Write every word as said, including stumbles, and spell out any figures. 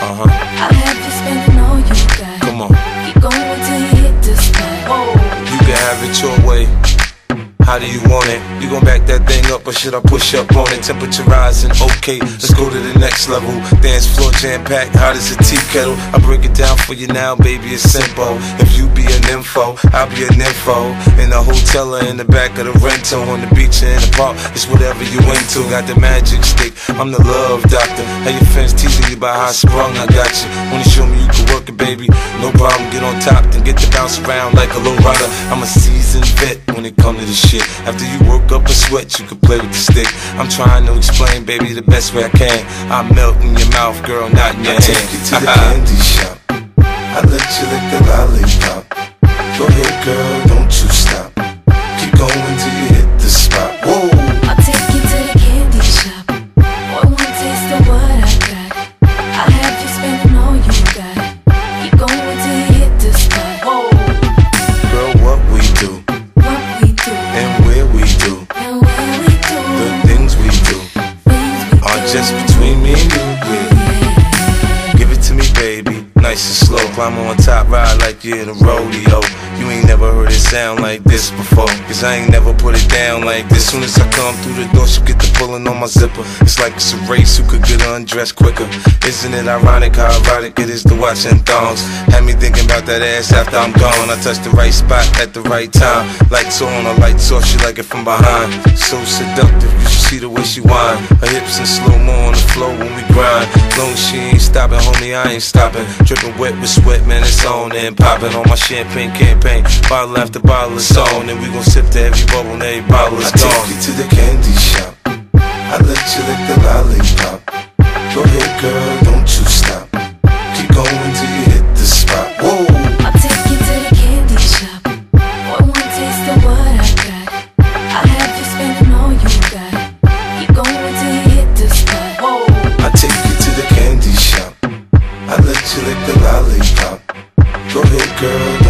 Uh-huh. I'll have you spending all you got. Come on. Keep going till you hit the spot. Whoa. You can have it your way. How do you want it? You gon' back that thing up or should I push up on it? Temperature rising, okay, let's go to the next level. Dance floor jam-packed, hot as a tea kettle. I break it down for you now, baby, it's simple. If you be an info, I'll be an info. In the hotel or in the back of the rental, on the beach or in the park, it's whatever you into. Got the magic stick, I'm the love doctor. How your friends teasing you about how I sprung, I got you. Wanna show me you can work it, baby? No problem, get on top, then get to bounce around like a low rider. I'm a seasoned vet when it comes to this shit. After you work up a sweat, you can play with the stick. I'm trying to explain, baby, the best way I can. I melt in your mouth, girl, not in your hand. I take you to the candy shop. I let you lick the lollipop. Go ahead, girl, don't you stop. Keep going till you hit the spot. Whoa. I'll take you to the candy shop. Boy, one taste of what I got. I'll have you spending all you got. Keep going till you hit the spot. Whoa. Girl, what we do, What we do, and where we do, and where we do, the things we do things we are do. just between me and you, yeah. Give it to me, baby, nice and slow. Climb on top, ride like you're in a rodeo. You ain't never heard it sound like this before, cause I ain't never put it down like this. Soon as I come through the door, she get the pulling on my zipper. It's like it's a race, who could get undressed quicker. Isn't it ironic how erotic it is to watch in thongs? Had me thinking about that ass after I'm gone. I touched the right spot at the right time. Lights on, a lights off, she like it from behind. So seductive, you should see the way she whine. Her hips in slow-mo on the floor when we grind. Long as she ain't stopping, homie, I ain't stopping. Dripping wet with sweat, man, it's on and popping on my champagne campaign. Bottle after bottle is on, and we gon' sip to every bubble and every bottle is gone. I take you to the candy shop. I let you lick the lollipop. Go ahead, girl, don't you stop. Keep going till you hit the spot. Whoa. I'll take you to the candy shop. Boy, one taste of what I got. I'll have you spending all you got. Keep going till you hit the spot. Whoa. I take you to the candy shop. I let you lick the lollipop. Go ahead, girl,